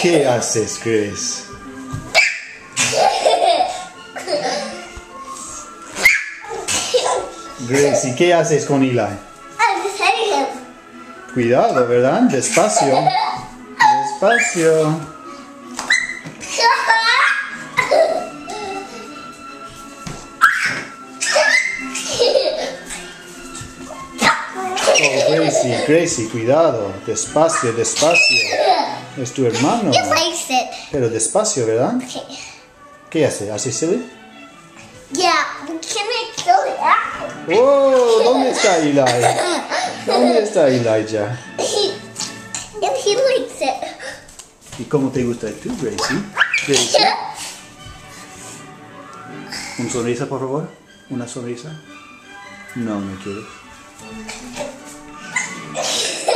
¿Qué haces, Grace? Grace, ¿y qué haces con Eli? Cuidado, ¿verdad? Despacio. Despacio. Oh, Gracie, Gracie, cuidado. Despacio, despacio. Es tu hermano. Pero despacio, ¿verdad? Okay. ¿Qué hace? ¿Hace silly? Yeah, we can make silly apples. ¡Oh! ¿Dónde está Eli? ¿Dónde está Elijah? If he likes it. ¿Y cómo te gusta tú, Gracie? Gracie. ¿Una sonrisa, por favor? ¿Una sonrisa? No, no quieres.